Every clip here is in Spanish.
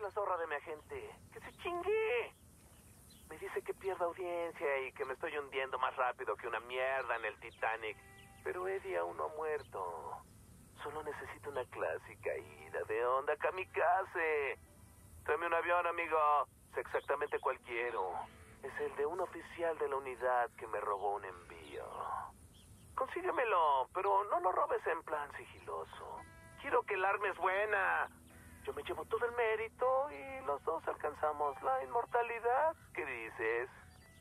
la zorra de mi agente. ¡Que se chingue! Me dice que pierda audiencia y que me estoy hundiendo más rápido que una mierda en el Titanic. Pero Eddie aún no ha muerto. Solo necesito una clásica ida de onda kamikaze. Tráeme un avión, amigo. Sé exactamente cuál quiero. Es el de un oficial de la unidad que me robó un envío. Consíguemelo, pero no lo robes en plan sigiloso. Quiero que el arma es buena. Yo me llevo todo el mérito y los dos alcanzamos la inmortalidad. ¿Qué dices?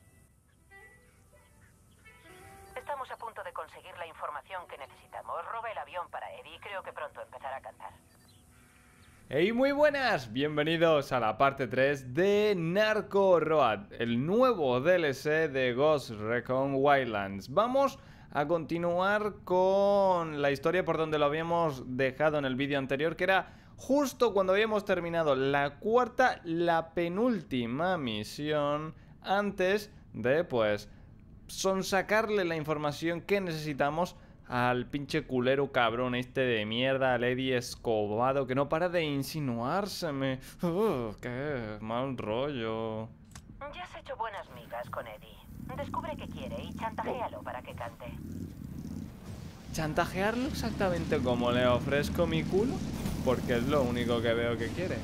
Estamos a punto de conseguir la información que necesitamos. Roba el avión para Eddie y creo que pronto empezará a cantar. Hey, muy buenas, bienvenidos a la parte 3 de Narco Road, el nuevo DLC de Ghost Recon Wildlands. Vamos a continuar con la historia por donde lo habíamos dejado en el vídeo anterior, que era justo cuando habíamos terminado la cuarta, la penúltima misión, antes de, pues, sonsacarle la información que necesitamos al pinche culero cabrón este de mierda, al Eddie Escobado, que no para de insinuárseme. Qué mal rollo. Ya has hecho buenas migas con Eddie. Descubre qué quiere y chantajéalo para que cante. ¿Chantajearlo exactamente como le ofrezco mi culo? Porque es lo único que veo que quiere.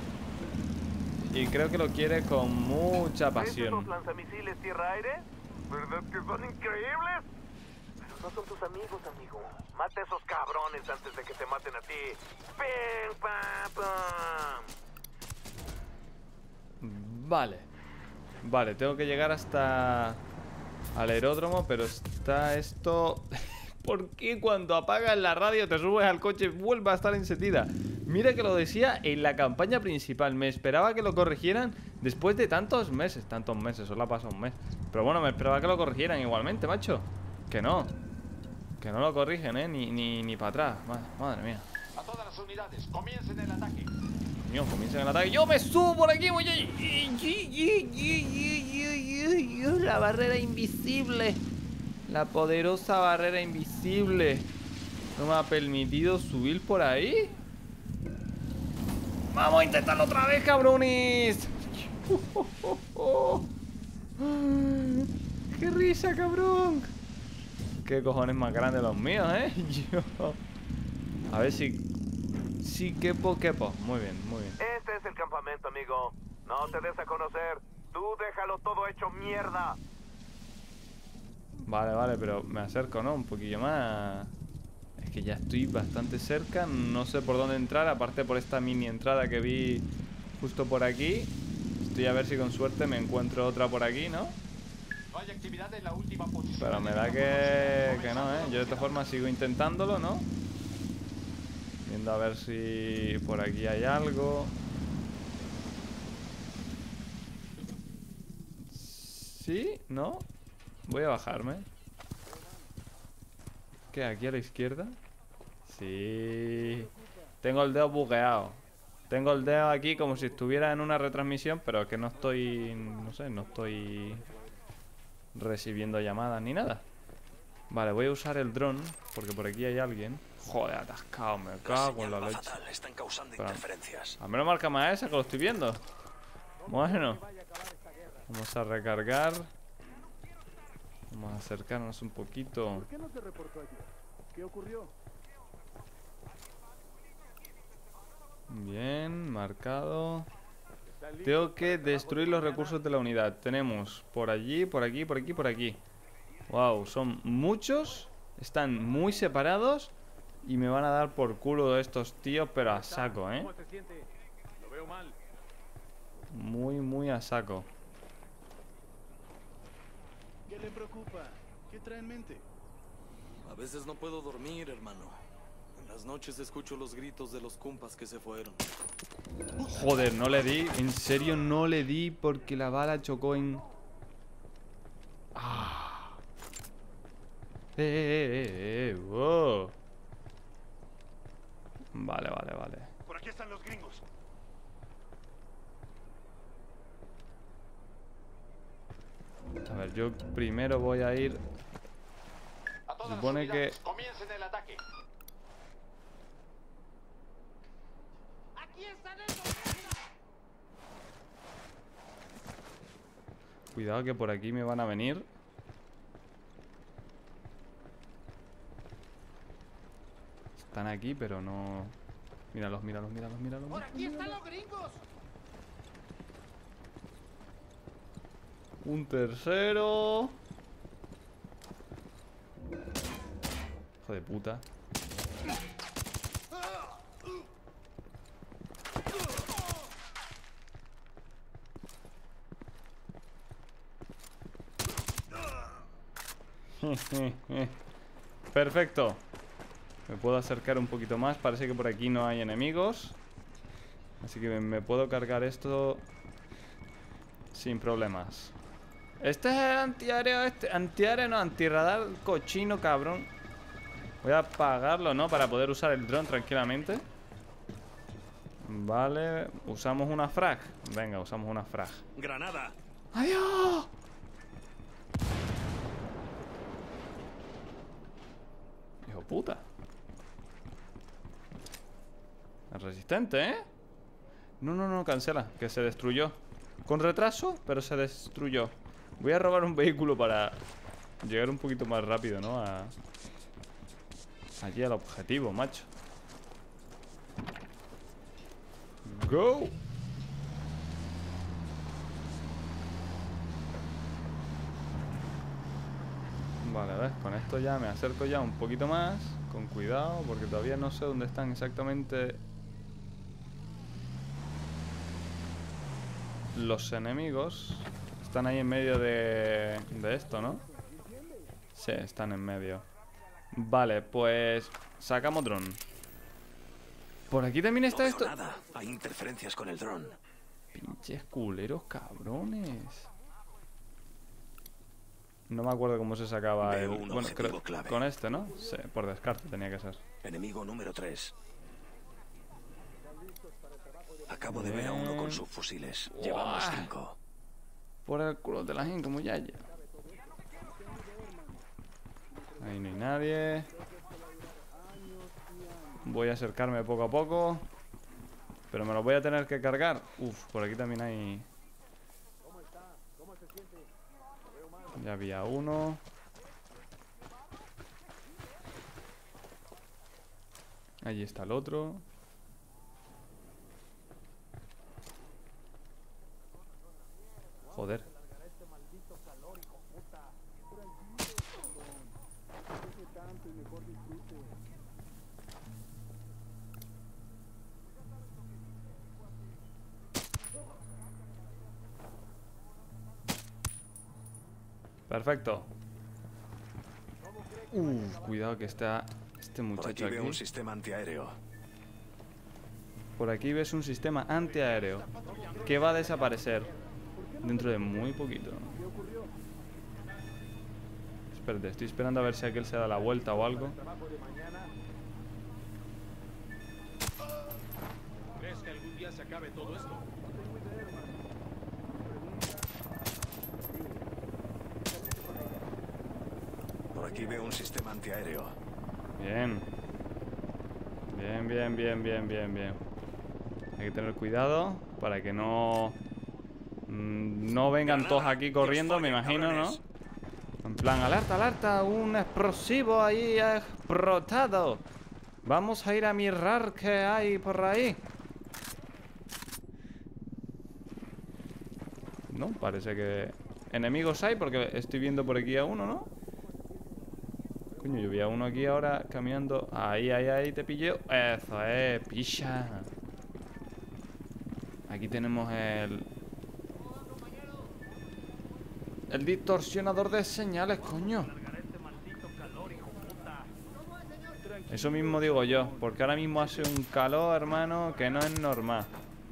Y creo que lo quiere con mucha pasión. ¿Ves esos lanzamisiles tierra-aire? ¿Verdad que son increíbles? Pero no son tus amigos, amigo. Mata a esos cabrones antes de que te maten a ti. ¡Pim, pam, pam! Vale. Vale, tengo que llegar hasta al aeródromo, pero está esto... ¿Por qué cuando apagas la radio te subes al coche y vuelve a estar encendida? Mira que lo decía en la campaña principal. Me esperaba que lo corrigieran después de tantos meses. Tantos meses, solo ha pasado un mes. Pero bueno, me esperaba que lo corrigieran igualmente, macho. Que no lo corrigen, ni para atrás. Madre mía. A todas las unidades, comiencen el ataque. Coño, comiencen el ataque. ¡Yo me subo por aquí! Voy La barrera invisible. La poderosa barrera invisible. ¿No me ha permitido subir por ahí? ¡Vamos a intentarlo otra vez, cabrones! ¡Qué risa, cabrón! ¡Qué cojones más grandes los míos, A ver si... Sí, quepo. Muy bien. Este es el campamento, amigo. No te des a conocer. Tú déjalo todo hecho mierda. Vale, pero me acerco, ¿no? Un poquillo más. Es que ya estoy bastante cerca. No sé por dónde entrar, aparte por esta mini entrada que vi justo por aquí. Estoy a ver si con suerte me encuentro otra por aquí, ¿no? No hay actividad en la última posición. Pero me da que no, ¿eh? Yo de esta forma sigo intentándolo, ¿no? Viendo a ver si por aquí hay algo. ¿Sí? ¿No? Voy a bajarme. ¿Qué? ¿Aquí a la izquierda? Sí. Tengo el dedo bugueado. Tengo el dedo aquí como si estuviera en una retransmisión, pero que no estoy... No sé, no estoy recibiendo llamadas ni nada. Vale, voy a usar el dron, porque por aquí hay alguien. Joder, atascado, me cago en la leche. Están causando interferencias. Al menos marca más esa que lo estoy viendo. Bueno. Vamos a recargar. Vamos a acercarnos un poquito. ¿Por qué no te reportó ayer? ¿Qué ocurrió? Bien, marcado. Tengo que destruir los recursos de la unidad. Tenemos por allí, por aquí, por aquí, por aquí. Wow, son muchos. Están muy separados. Y me van a dar por culo estos tíos, pero a saco, ¿eh? ¿Cómo se siente? Lo veo mal. Muy a saco. ¿Qué le preocupa? ¿Qué trae en mente? A veces no puedo dormir, hermano. En las noches escucho los gritos de los compas que se fueron. Joder, no le di. En serio no le di porque la bala chocó en... ¡Ah! Wow. Vale. Por aquí están los gringos. A ver, yo primero voy a ir... A todas Supone las unidades, comiencen el ataque. ¡Aquí están esos! Cuidado que por aquí me van a venir. Están aquí, pero no... Míralos, míralos, míralos, míralos. ¡Por aquí están los gringos! Un tercero. Hijo de puta. Perfecto. Me puedo acercar un poquito más. Parece que por aquí no hay enemigos. Así que me puedo cargar esto sin problemas. Este es el antiaéreo, antiaéreo no, antirradar cochino, cabrón. Voy a apagarlo, ¿no? Para poder usar el dron tranquilamente. Vale, usamos una frag. Venga, usamos una frag. ¡Granada! ¡Adiós! Hijo puta. Es resistente, ¿eh? No, no, no, cancela, que se destruyó. Con retraso, pero se destruyó. Voy a robar un vehículo para llegar un poquito más rápido, ¿no? Allí al objetivo, macho. Go. Vale, a ver, con esto ya me acerco ya un poquito más. Con cuidado, porque todavía no sé dónde están exactamente los enemigos. Están ahí en medio de esto, ¿no? Sí, están en medio. Vale, pues sacamos dron. Por aquí también está esto. Nada, hay interferencias con el dron. Pinches culeros cabrones. No me acuerdo cómo se sacaba el... Veo un Bueno, objetivo creo clave. con este, ¿no? Sí, por descarte tenía que ser. Enemigo número 3. Acabo de ver a uno con subfusiles. Llevamos 5. Por el culo de la gente como ya. Ahí no hay nadie. Voy a acercarme poco a poco. Pero me lo voy a tener que cargar. Uf, por aquí también hay... Ya había uno. Allí está el otro. Joder. Perfecto. Cuidado que está este Por muchacho aquí veo aquí. un sistema antiaéreo. Por aquí ves un sistema antiaéreo que va a desaparecer dentro de muy poquito. Espérate, estoy esperando a ver si aquel se da la vuelta o algo. ¿Crees que algún día se acabe todo esto? Por aquí veo un sistema antiaéreo. Bien. Bien, bien, bien, bien, bien, bien. Hay que tener cuidado para que no... no vengan todos aquí corriendo, me imagino, ¿no? En plan, alerta, alerta, un explosivo ahí ha explotado. Vamos a ir a mirar qué hay por ahí. No, parece que enemigos hay porque estoy viendo por aquí a uno, ¿no? Coño, yo vi a uno aquí ahora caminando. Ahí, ahí, ahí, te pillé. Eso es, picha. Aquí tenemos el distorsionador de señales, coño. Eso mismo digo yo, porque ahora mismo hace un calor, hermano, que no es normal.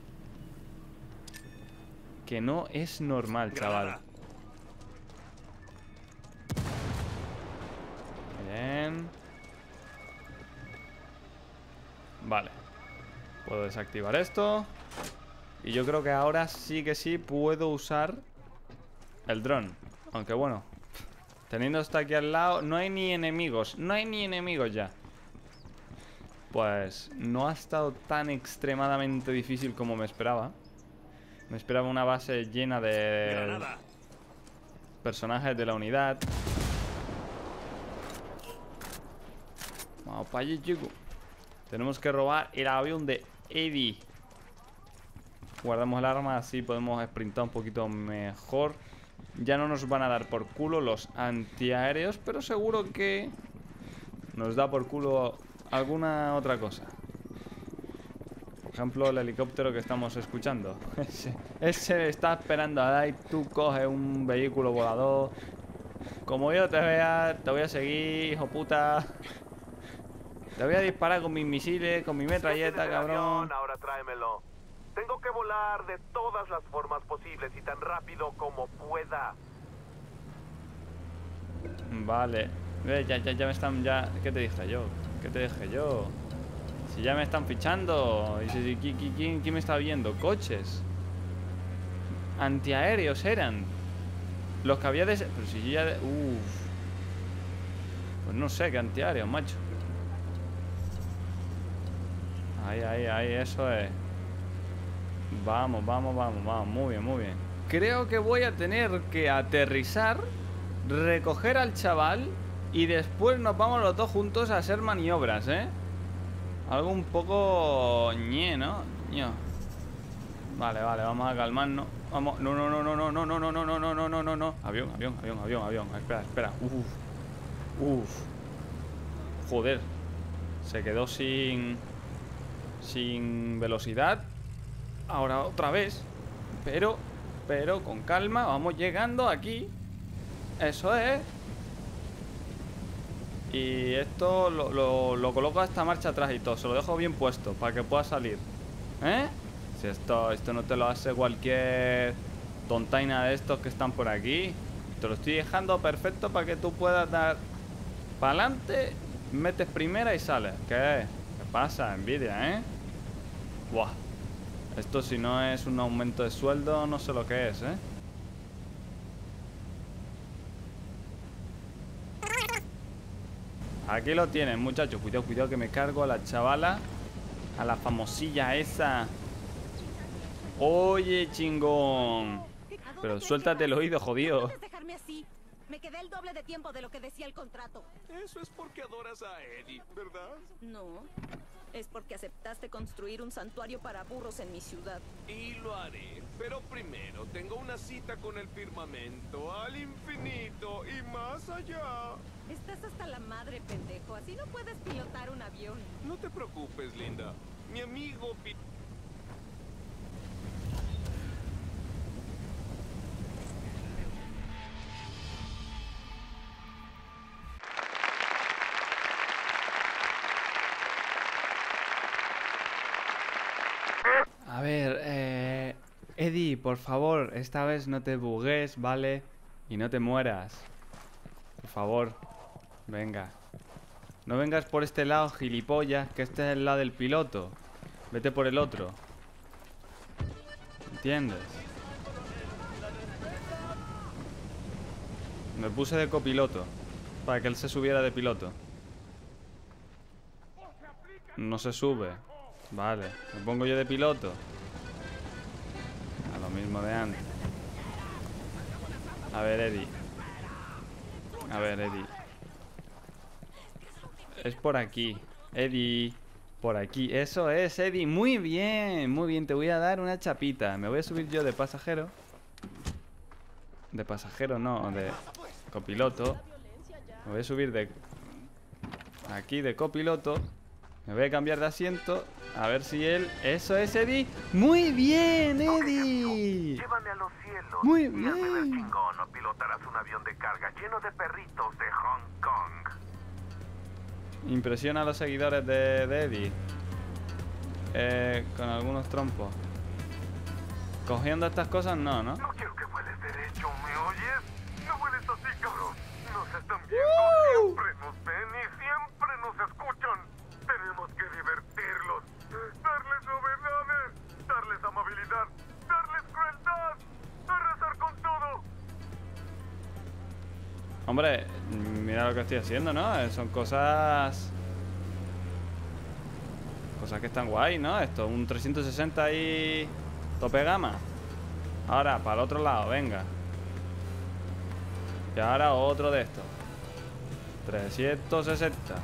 Que no es normal, chaval. Bien. Vale. Puedo desactivar esto. Y yo creo que ahora sí que sí puedo usar el dron. Aunque bueno, teniendo esto aquí al lado, no hay ni enemigos. No hay ni enemigos ya. Pues no ha estado tan extremadamente difícil como me esperaba. Me esperaba una base llena de... Granada. personajes de la unidad. Vamos para allí, chicos. Tenemos que robar el avión de Eddie. Guardamos el arma, así podemos sprintar un poquito mejor. Ya no nos van a dar por culo los antiaéreos, pero seguro que nos da por culo alguna otra cosa. Por ejemplo, el helicóptero que estamos escuchando. Ese está esperando a dar y tú coges un vehículo volador. Como yo te vea, te voy a seguir, hijo puta. Te voy a disparar con mis misiles, con mi metralleta, cabrón. Ahora tráemelo. Tengo que volar de todas las formas posibles y tan rápido como pueda. Vale. Ya me están... ¿Qué te dije yo? ¿Qué te dije yo? Si ya me están fichando. ¿Quién me está viendo? Coches. Antiaéreos eran. Los que había de... Pero si yo ya... Pues no sé qué antiaéreos, macho. Ahí, eso es. Vamos. Muy bien. Creo que voy a tener que aterrizar, recoger al chaval y después nos vamos los dos juntos a hacer maniobras, ¿eh? Algo un poco... ¿no? Vale, vamos a calmarnos. Vamos. No. Avión. Espera. Joder. Se quedó sin velocidad. Ahora otra vez. Pero con calma. Vamos llegando aquí. Eso es. Y esto lo coloco a esta marcha atrás y todo. Se lo dejo bien puesto para que pueda salir. ¿Eh? Si esto no te lo hace cualquier tontaina de estos que están por aquí. Te lo estoy dejando perfecto para que tú puedas dar para adelante, metes primera y sales. ¿Qué pasa? Envidia, ¿eh? Buah. Esto si no es un aumento de sueldo, no sé lo que es, ¿eh? Aquí lo tienen, muchachos. Cuidado que me cargo a la chavala. A la famosilla esa. Oye, chingón. Pero suéltate el oído, jodido. Dejarme así. Me quedé el doble de tiempo de lo que decía el contrato. Eso es porque adoras a Eddie, ¿verdad? No. Es porque aceptaste construir un santuario para burros en mi ciudad. Y lo haré. Pero primero tengo una cita con el firmamento, al infinito y más allá. Estás hasta la madre, pendejo. Así no puedes pilotar un avión. No te preocupes, linda. Mi amigo... A ver, Eddie, por favor, esta vez no te bugues, ¿vale? Y no te mueras. Por favor, venga. No vengas por este lado, gilipollas, que este es el lado del piloto. Vete por el otro. ¿Entiendes? Me puse de copiloto para que él se subiera de piloto. No se sube. Vale, me pongo yo de piloto. A lo mismo de antes. A ver, Eddie. Es por aquí. Eddie. Por aquí. Eso es, Eddie. Muy bien. Te voy a dar una chapita. Me voy a subir yo de pasajero. De pasajero no, de copiloto. Me voy a subir de... Aquí de copiloto. Me voy a cambiar de asiento. A ver si él... Eso es, Eddie. Muy bien, Eddie. Llévame a los cielos. Muy Y hazme ver bien. chingón o pilotarás un avión de carga lleno de perritos de Hong Kong. Impresiona a los seguidores de Eddie. Con algunos trompos. Cogiendo estas cosas, no. No quiero que vueles derecho, ¿me oyes? No vueles así, cabrón. Nos están viendo, siempre nos ven y siempre nos escuchan. Tenemos que divertirlos, darles novedades, darles amabilidad, darles crueldad, arrasar con todo. Hombre, mira lo que estoy haciendo, ¿no? Son cosas... Cosas que están guay, ¿no? Esto, un 360 y... Tope gama. Ahora, para el otro lado, venga. Y ahora otro de estos. 360.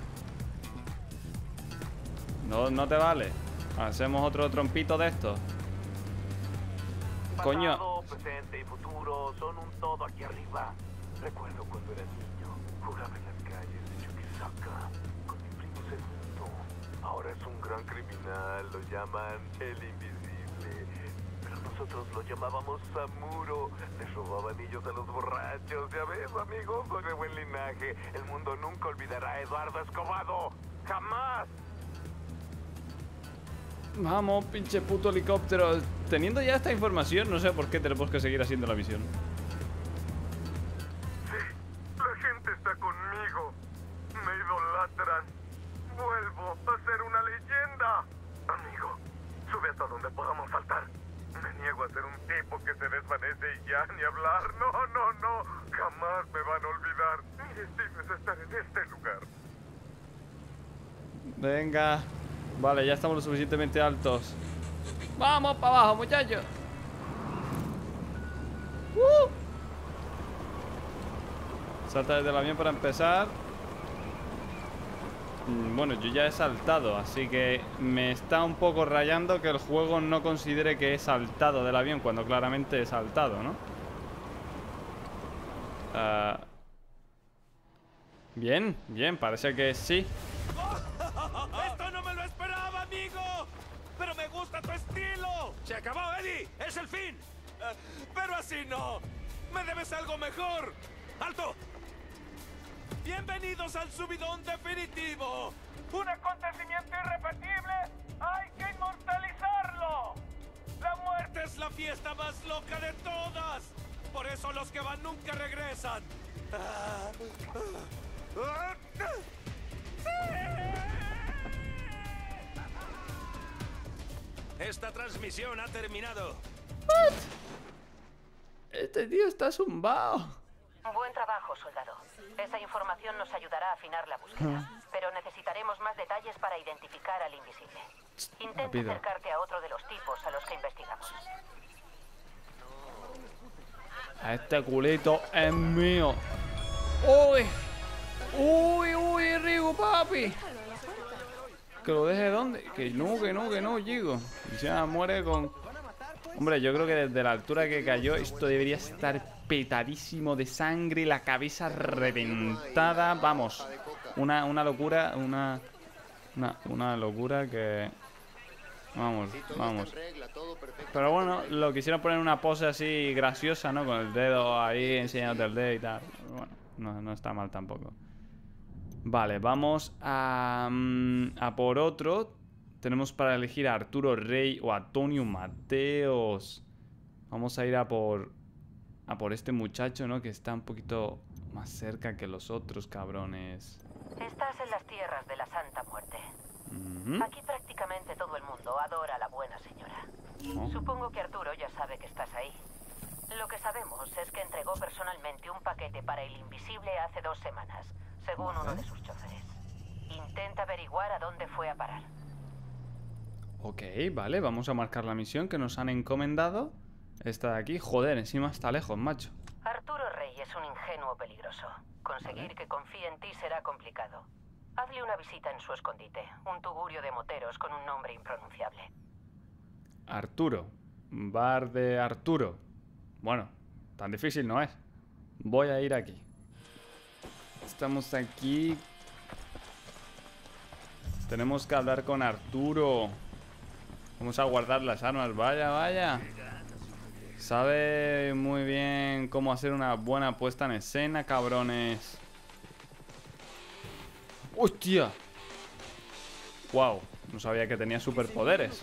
No te vale. Hacemos otro trompito de estos. Coño. Pasado, presente y futuro son un todo aquí arriba. Recuerdo cuando era niño, jugaba en las calles de Chuquisaca con mi primo Segundo. Ahora es un gran criminal, lo llaman el Invisible. Pero nosotros lo llamábamos Samuro. Les robaba anillos a los borrachos. Ya ves, amigos, soy de buen linaje. El mundo nunca olvidará a Eduardo Escobedo. ¡Jamás! Vamos, pinche puto helicóptero. Teniendo ya esta información, no sé por qué tenemos que seguir haciendo la misión. La gente está conmigo. Me idolatran. Vuelvo a ser una leyenda. Amigo, sube hasta donde podamos saltar. Me niego a ser un tipo que se desvanece y ya ni hablar. No. Jamás me van a olvidar. Mi destino es estar en este lugar. Venga. Vale, ya estamos lo suficientemente altos. ¡Vamos para abajo, muchachos! Salta desde el avión para empezar. Bueno, yo ya he saltado, así que me está un poco rayando que el juego no considere que he saltado del avión cuando claramente he saltado, ¿no? Bien, parece que sí. ¡Esto no me lo esperaba, amigo! ¡Pero me gusta tu estilo! ¡Se acabó, Eddie! ¡Es el fin! ¡Pero así no! ¡Me debes algo mejor! ¡Alto! ¡Bienvenidos al subidón definitivo! ¡Un acontecimiento irrepetible! ¡Hay que inmortalizarlo! ¡La muerte es la fiesta más loca de todas! Por eso los que van nunca regresan. Esta transmisión ha terminado. Este tío está zumbado. Buen trabajo, soldado. Esa información nos ayudará a afinar la búsqueda. Pero necesitaremos más detalles para identificar al invisible. Intenta Rápido. acercarte a otro de los tipos a los que investigamos. Este culito es mío. Uy, Rigo, papi. Que lo deje donde. Que no, Gigo. Ya muere con. Hombre, yo creo que desde la altura que cayó, esto debería estar petadísimo de sangre, la cabeza reventada. Vamos. Una locura. Una locura que. Vamos. Pero bueno, lo quisieron poner una pose así graciosa, ¿no? Con el dedo ahí, enseñándote el dedo y tal. Bueno, no está mal tampoco. Vale, vamos a por otro. Tenemos para elegir a Arturo Rey o a Antonio Mateos. Vamos a ir a por este muchacho, ¿no? Que está un poquito más cerca que los otros cabrones. Estás en las tierras de la Santa Muerte. Aquí prácticamente todo el mundo adora a la buena señora. Supongo que Arturo ya sabe que estás ahí. Lo que sabemos es que entregó personalmente un paquete para el invisible hace 2 semanas, según uno de sus choferes. Intenta averiguar a dónde fue a parar. Ok, vale, vamos a marcar la misión que nos han encomendado. Esta de aquí, joder, encima está lejos, macho. Arturo Rey es un ingenuo peligroso. Conseguir que confíe en ti será complicado. Hazle una visita en su escondite, un tugurio de moteros con un nombre impronunciable. Arturo. Bar de Arturo. Bueno, tan difícil no es. Voy a ir aquí. Estamos aquí. Tenemos que hablar con Arturo. Vamos a guardar las armas. Vaya. Sabe muy bien cómo hacer una buena puesta en escena, cabrones. ¡Hostia! ¡Wow! No sabía que tenía superpoderes.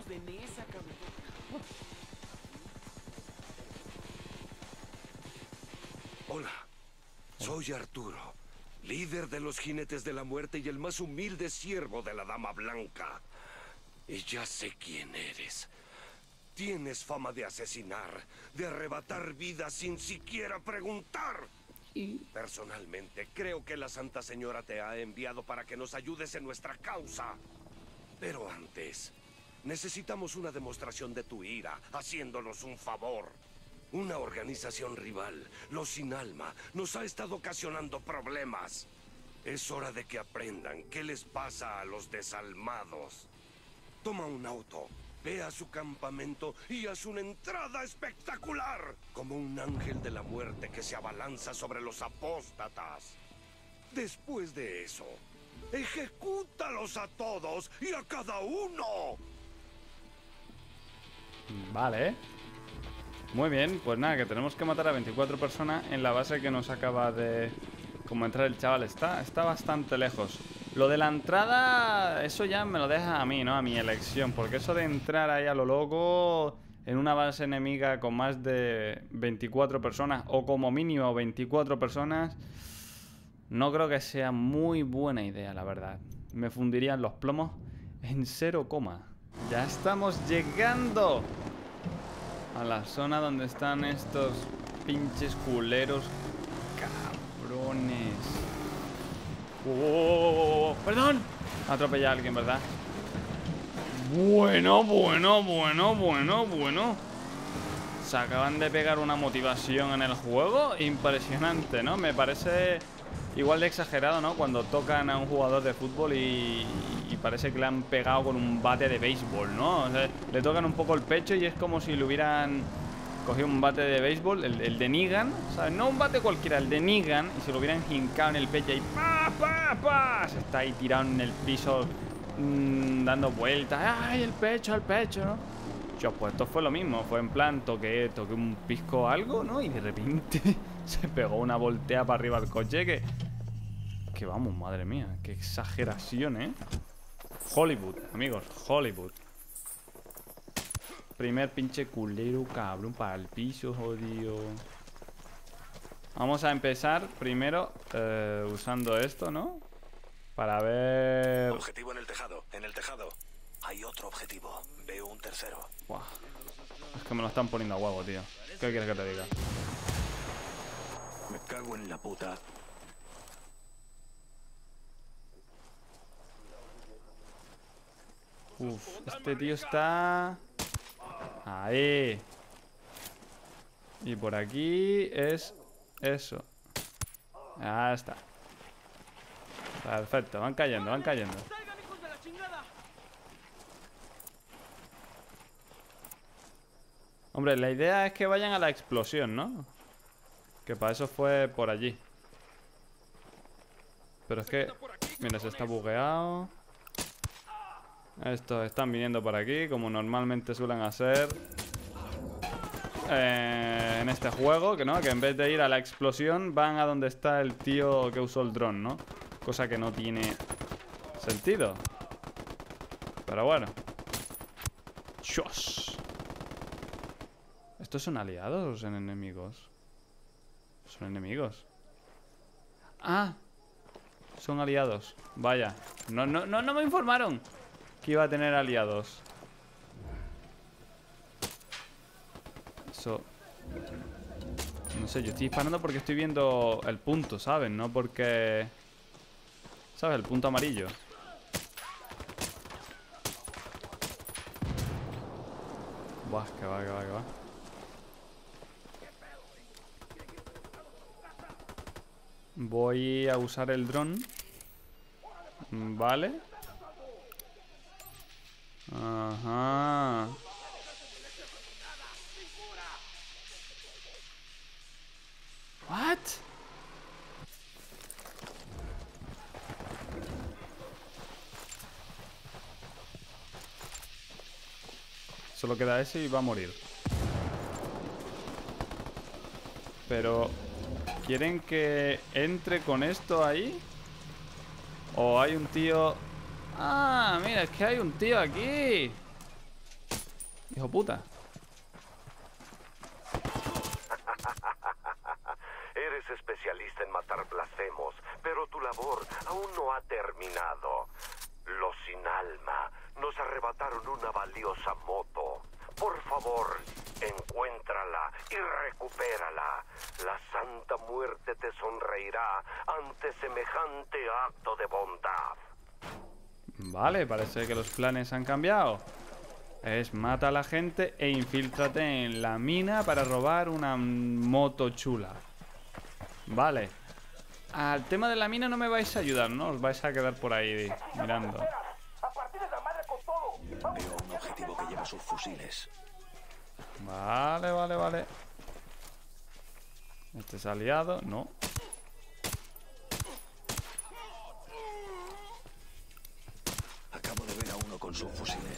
Hola, soy Arturo, líder de los jinetes de la muerte y el más humilde siervo de la Dama Blanca. Y ya sé quién eres. Tienes fama de asesinar, de arrebatar vidas sin siquiera preguntar. Personalmente, creo que la Santa Señora te ha enviado para que nos ayudes en nuestra causa. Pero antes, necesitamos una demostración de tu ira, haciéndonos un favor. Una organización rival, los Sin Alma, nos ha estado ocasionando problemas. Es hora de que aprendan qué les pasa a los desalmados. Toma un auto, ve a su campamento y haz una entrada espectacular, como un ángel de la muerte que se abalanza sobre los apóstatas. Después de eso, ejecútalos a todos y a cada uno. Vale. Muy bien, pues nada, que tenemos que matar a 24 personas en la base que nos acaba de... Como entrar el chaval, está bastante lejos. Lo de la entrada, eso ya me lo deja a mí, ¿no? A mi elección, porque eso de entrar ahí a lo loco en una base enemiga con más de 24 personas, o como mínimo 24 personas, no creo que sea muy buena idea, la verdad. Me fundirían los plomos en 0, ya estamos llegando a la zona donde están estos pinches culeros cabrones. ¡Oh! ¡Perdón! Atropellé a alguien, ¿verdad? Bueno. Se acaban de pegar una motivación en el juego impresionante, ¿no? Me parece igual de exagerado, ¿no? Cuando tocan a un jugador de fútbol y parece que le han pegado con un bate de béisbol, ¿no? O sea, le tocan un poco el pecho y es como si le hubieran cogido un bate de béisbol, el de Negan, ¿sabes? No un bate cualquiera, el de Negan, y se lo hubieran hincado en el pecho y ¡pa! Se está ahí tirado en el piso, dando vueltas. ¡Ay, el pecho, ¿no? Yo, pues esto fue lo mismo, fue en plan, toqué un pisco o algo, ¿no? Y de repente se pegó una voltea para arriba al coche que vamos, madre mía, qué exageración, ¿eh? Hollywood, amigos, Hollywood. Primer pinche culero, cabrón, para el piso, jodido. Vamos a empezar primero usando esto, ¿no? Para ver... Objetivo en el tejado, Hay otro objetivo, veo un tercero. Buah. Es que me lo están poniendo a huevo, tío. ¿Qué quieres que te diga? Me cago en la puta. Uf, este tío está... Ahí. Y por aquí es eso. Ya está. Perfecto, van cayendo. Hombre, la idea es que vayan a la explosión, ¿no? Que para eso fue por allí. Pero es que... Mira, se está bugueado. Estos están viniendo por aquí, como normalmente suelen hacer en este juego, que no, que en vez de ir a la explosión van a donde está el tío que usó el dron, ¿no? Cosa que no tiene sentido. Pero bueno. ¡Chos! ¿Estos son aliados o son enemigos? Son enemigos. ¡Ah! Son aliados. Vaya. No me informaron que iba a tener aliados. Eso... No sé, yo estoy disparando porque estoy viendo el punto, ¿sabes? No porque... ¿Sabes? El punto amarillo. Buah, que va. Voy a usar el dron. Vale. Ajá. What? Solo queda ese y va a morir. Pero... ¿quieren que entre con esto ahí? ¿O hay un tío...? ¡Ah! Mira, es que hay un tío aquí. Hijo puta. Eres especialista en matar blasfemos, pero tu labor aún no ha terminado. Los Sin Alma nos arrebataron una valiosa moto. Por favor, encuéntrala y recupérala. La Santa Muerte te sonreirá ante semejante acto de bondad. Vale, parece que los planes han cambiado. es mata a la gente e infíltrate en la mina para robar una moto chula. Vale. Al tema de la mina no me vais a ayudar, ¿no? Os vais a quedar por ahí mirando. Veo un objetivo que lleva sus fusiles. Vale, vale, vale. Este es aliado, no. Acabo de ver a uno con sus fusiles.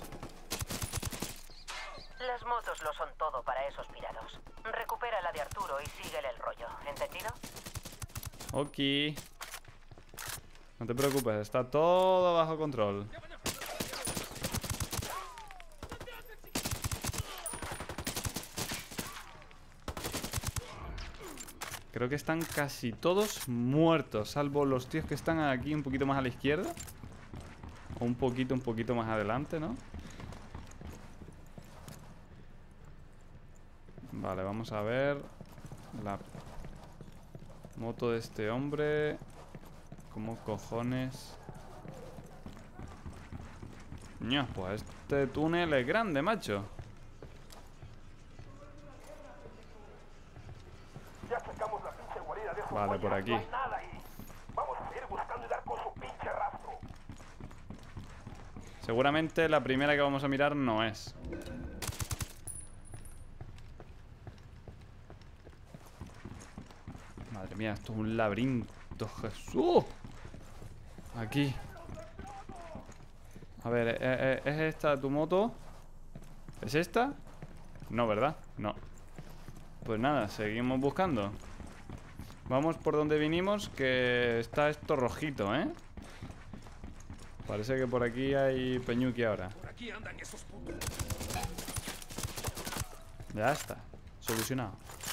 Las motos lo son todo para esos pirados. Recupera la de Arturo y síguele el rollo, ¿entendido? Ok. No te preocupes, está todo bajo control. Creo que están casi todos muertos, salvo los tíos que están aquí un poquito más a la izquierda. O un poquito más adelante, ¿no? Vale, vamos a ver la moto de este hombre. ¿Cómo cojones? Ño, pues este túnel es grande, macho. Vale, por aquí. Seguramente la primera que vamos a mirar no es. Madre mía, esto es un laberinto, Jesús. Aquí. A ver, ¿es esta tu moto? ¿Es esta? No, ¿verdad? No. Pues nada, seguimos buscando. Vamos por donde vinimos, que está esto rojito, ¿eh? Parece que por aquí hay peñuqui ahora. Ya está. Solucionado.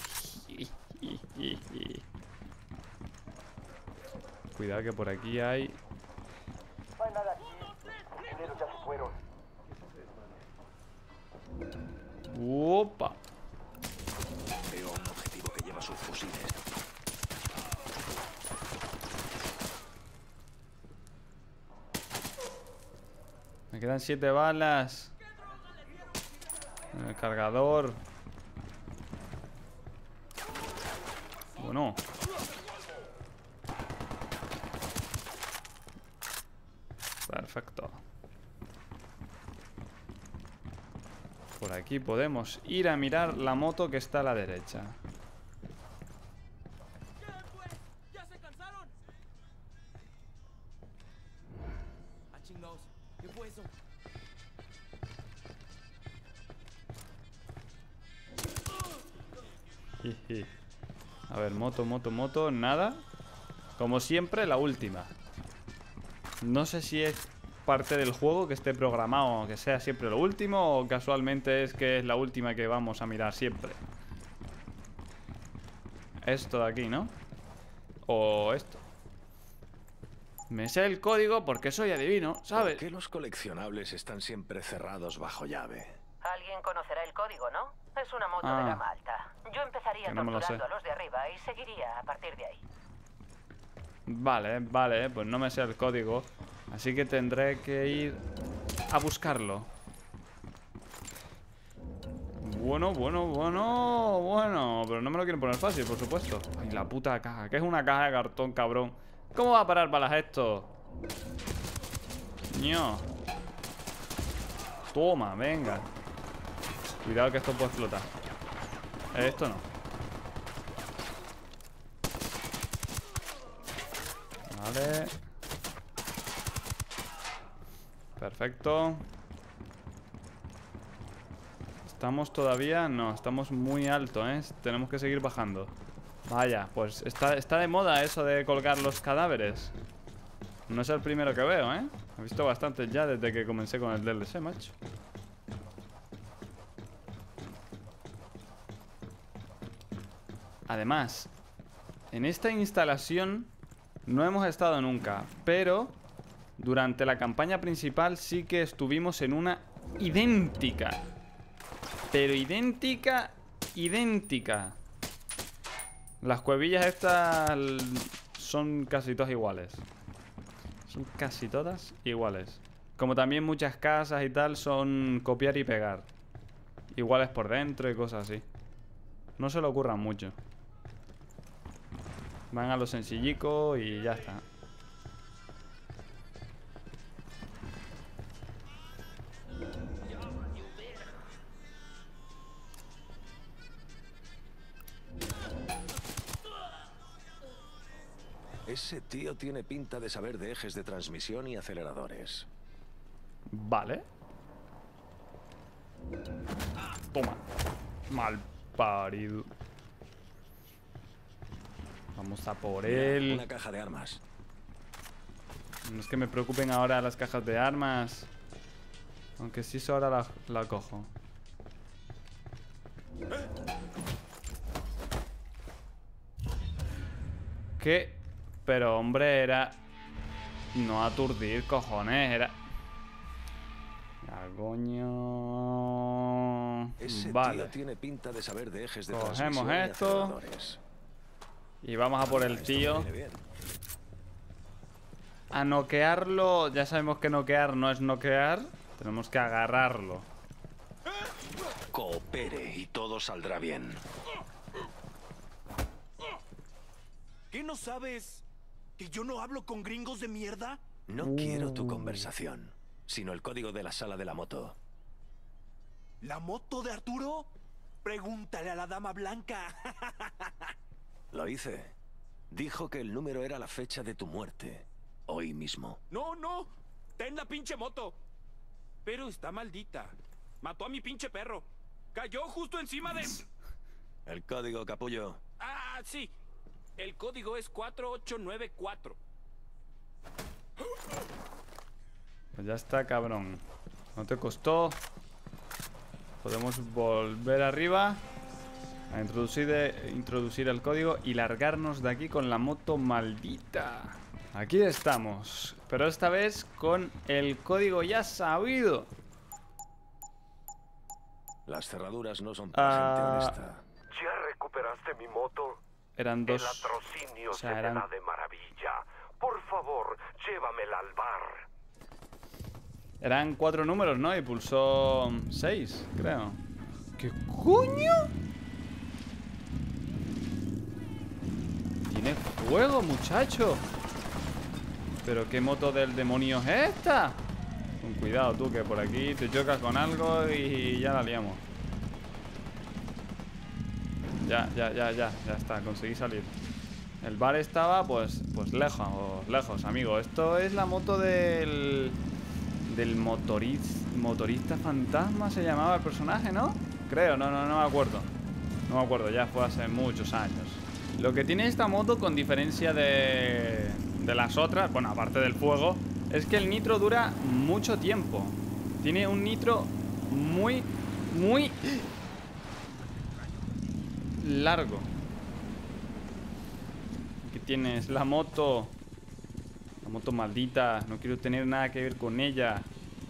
Cuidado que por aquí hay... No hay nada aquí. Los mineros ya se fueron. ¡Opa! Veo un objetivo que lleva sus fusiles. Me quedan 7 balas. En el cargador. Bueno. Perfecto. Por aquí podemos ir a mirar la moto que está a la derecha. ¿Ya se cansaron? Ah, chingados. ¿Qué fue eso? A ver, moto, nada. Como siempre, la última. No sé si es parte del juego que esté programado que sea siempre lo último, o casualmente es que es la última que vamos a mirar siempre. Esto de aquí, ¿no? O esto. Me sé el código porque soy adivino, ¿sabes? ¿Por qué los coleccionables están siempre cerrados bajo llave? Alguien conocerá el código, ¿no? Es una moto de gama alta. Yo empezaría que no me lo sé. torturando a los de arriba y seguiría a partir de ahí. Vale, vale, pues no me sé el código. Así que tendré que ir a buscarlo. Bueno. Pero no me lo quieren poner fácil, por supuesto. Ay, la puta caja. ¿Qué es una caja de cartón, cabrón? ¿Cómo va a parar balas esto? Ño. Toma, venga. Cuidado que esto puede explotar. Esto no. Vale. Perfecto. ¿Estamos todavía? No, estamos muy alto, ¿eh? Tenemos que seguir bajando. Vaya, pues está de moda eso de colgar los cadáveres. No es el primero que veo, ¿eh? He visto bastantes ya desde que comencé con el DLC, macho. Además, en esta instalación no hemos estado nunca, pero durante la campaña principal sí que estuvimos en una idéntica. Pero idéntica. Las cuevillas estas son casi todas iguales. Son casi todas iguales. Como también muchas casas y tal son copiar y pegar. Iguales por dentro y cosas así. No se le ocurran mucho. Van a lo sencillico y ya está. Ese tío tiene pinta de saber de ejes de transmisión y aceleradores. Vale. Toma. Mal parido. Vamos a por él. Una caja de armas. No es que me preocupen ahora las cajas de armas. Aunque sí, eso ahora la cojo. ¿Qué? Pero hombre, era... No aturdir, cojones, era... Ya, coño... Ese vale. tío tiene pinta de saber de ejes de Cogemos transmisión y esto. aceleradores. Y vamos a por el Esto tío. viene bien. A noquearlo, ya sabemos que noquear no es noquear. Tenemos que agarrarlo. Coopere y todo saldrá bien. ¿Qué no sabes? ¿Que yo no hablo con gringos de mierda? No quiero tu conversación, sino el código de la sala de la moto. ¿La moto de Arturo? Pregúntale a la dama blanca. Lo hice. Dijo que el número era la fecha de tu muerte. Hoy mismo. No, no. Ten la pinche moto. Pero está maldita. Mató a mi pinche perro. Cayó justo encima de... El código, capullo. Ah, sí. El código es 4894. Pues ya está, cabrón. No te costó. Podemos volver arriba a introducir el código y largarnos de aquí con la moto maldita. Aquí estamos, pero esta vez con el código ya sabido. Las cerraduras no son para gente honesta. ¿Ya recuperaste mi moto? Eran dos. El latrocinio O sea, se me eran... da de maravilla. Por favor, llévamela al bar. Eran 4 números, ¿no? Y pulsó 6, creo. ¿Qué coño? Tiene fuego, muchacho. ¿Pero qué moto del demonio es esta? Con cuidado tú, que por aquí te chocas con algo y ya la liamos. Ya está, conseguí salir. El bar estaba pues lejos, amigo. Esto es la moto del motorista fantasma, se llamaba el personaje, ¿no? Creo, no me acuerdo. No me acuerdo, ya fue hace muchos años. Lo que tiene esta moto, con diferencia de las otras, bueno, aparte del fuego, es que el nitro dura mucho tiempo. Tiene un nitro muy largo. Aquí tienes la moto. La moto maldita. No quiero tener nada que ver con ella.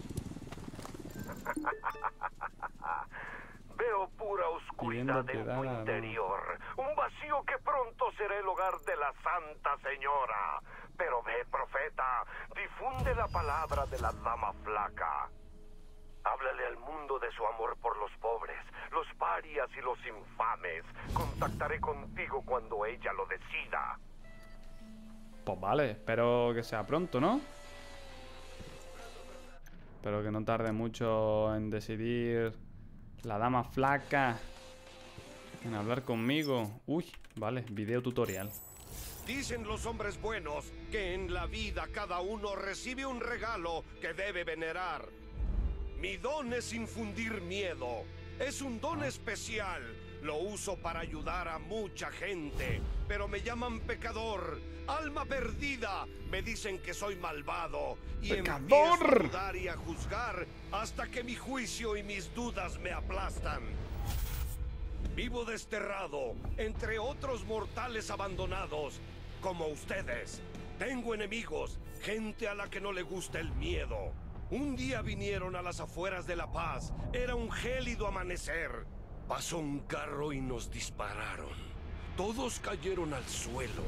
Veo pura oscuridad en tu interior. Un vacío que pronto será el hogar de la Santa Señora. Pero ve, profeta, difunde la palabra de la dama flaca. Háblale al mundo de su amor por los pobres, los parias y los infames. Contactaré contigo cuando ella lo decida. Pues vale, espero que sea pronto, ¿no? Espero que no tarde mucho en decidir la dama flaca en hablar conmigo. Uy, vale, video tutorial. Dicen los hombres buenos que en la vida cada uno recibe un regalo que debe venerar. Mi don es infundir miedo. Es un don especial. Lo uso para ayudar a mucha gente. Pero me llaman pecador, alma perdida. Me dicen que soy malvado. Y empiezo a dudar y a juzgar hasta que mi juicio y mis dudas me aplastan. Vivo desterrado entre otros mortales abandonados, como ustedes. Tengo enemigos, gente a la que no le gusta el miedo. Un día vinieron a las afueras de La Paz. Era un gélido amanecer. Pasó un carro y nos dispararon. Todos cayeron al suelo.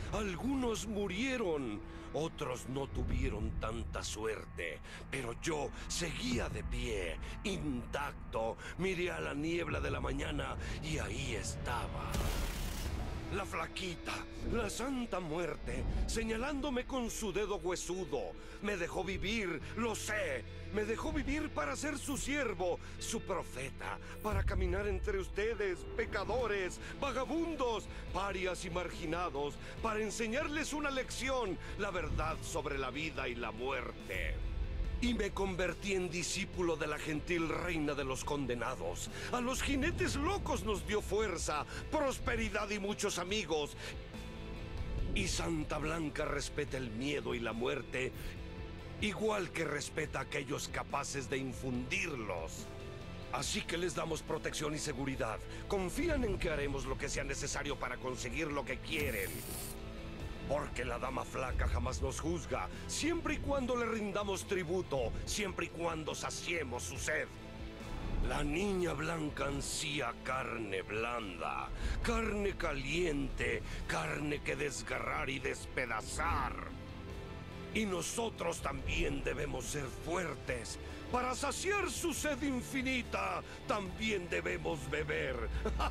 Algunos murieron, otros no tuvieron tanta suerte, pero yo seguía de pie, intacto. Miré a la niebla de la mañana y ahí estaba. La flaquita, la Santa Muerte, señalándome con su dedo huesudo. Me dejó vivir, lo sé. Me dejó vivir para ser su siervo, su profeta, para caminar entre ustedes, pecadores, vagabundos, parias y marginados, para enseñarles una lección, la verdad sobre la vida y la muerte. Y me convertí en discípulo de la gentil reina de los condenados. A los jinetes locos nos dio fuerza, prosperidad y muchos amigos. Y Santa Blanca respeta el miedo y la muerte, igual que respeta a aquellos capaces de infundirlos. Así que les damos protección y seguridad. Confían en que haremos lo que sea necesario para conseguir lo que quieren. Porque la Dama Flaca jamás nos juzga, siempre y cuando le rindamos tributo, siempre y cuando saciemos su sed. La Niña Blanca ansía carne blanda, carne caliente, carne que desgarrar y despedazar. Y nosotros también debemos ser fuertes. Para saciar su sed infinita, también debemos beber.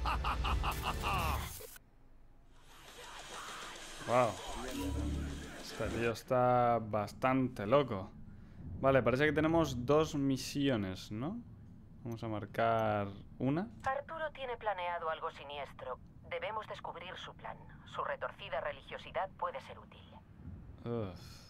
Wow. Este tío está bastante loco. Vale, parece que tenemos 2 misiones, ¿no? Vamos a marcar una. Arturo tiene planeado algo siniestro. Debemos descubrir su plan. Su retorcida religiosidad puede ser útil. Uf.